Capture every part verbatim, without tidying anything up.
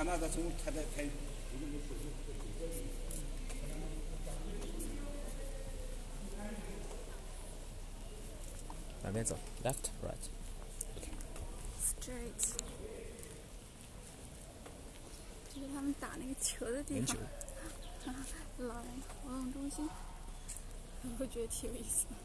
那个从他的开。 哪边走 ？Left, right. Straight。这是他们打那个球的地方。老人活动中心，我觉得挺有意思的。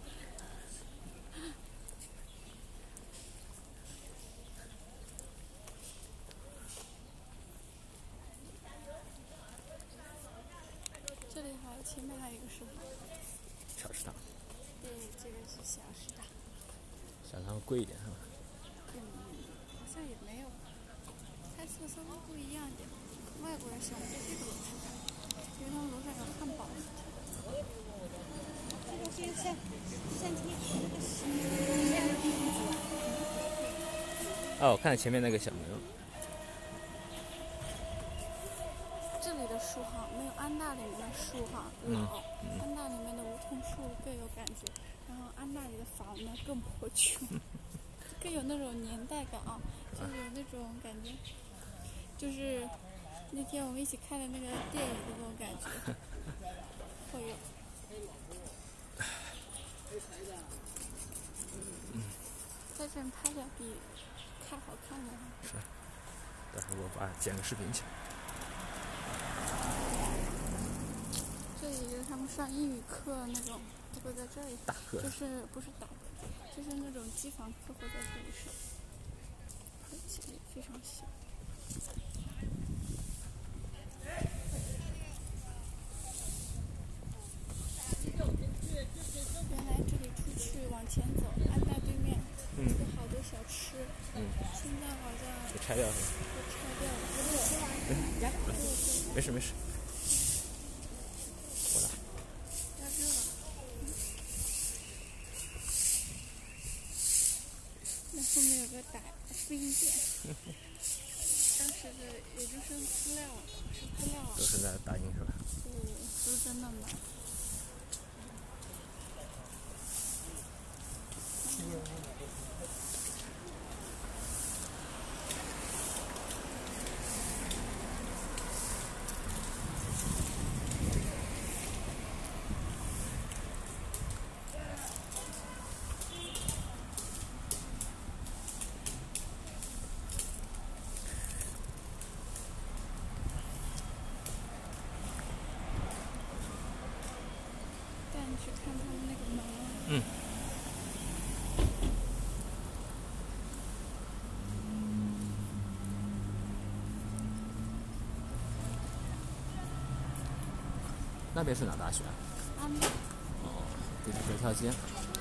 这里还有前面还有一个食堂。 小食堂。 对，这个是小食堂。 小食堂会贵一点是吧？ 嗯，好像也没有，菜色稍微不一样一点。外国人喜欢在这个楼吃饭，因为他们楼上有汉堡。这个就是像像你吃那个什么哦，我看到前面那个小牛。 这里的树哈没有安大里面的树哈老，嗯嗯、安大里面的梧桐树更有感觉，然后安大里的房呢更破旧，更有那种年代感啊，就是有那种感觉，就是那天我们一起看的那个电影的那种感觉，会有。在这拍的比看好看的。 是，待会儿我把剪个视频去。 这里就是他们上英语课那种，都会在这里。 大课。 就是不是打课，就是那种机房课会在这里上，而且非常小。原来这里出去往前走，安大对面，嗯，有好多小吃，嗯，现在好像给拆掉了， 都拆掉了。 没事没事，我来。 要热了。那后面有个打复印店，当时的也就是资料，是资料啊。 都是在打印是吧？ 对，都在那买。带你去看他们那个门。嗯。 那边是哪大学啊？ 安大。 哦，这是北条街。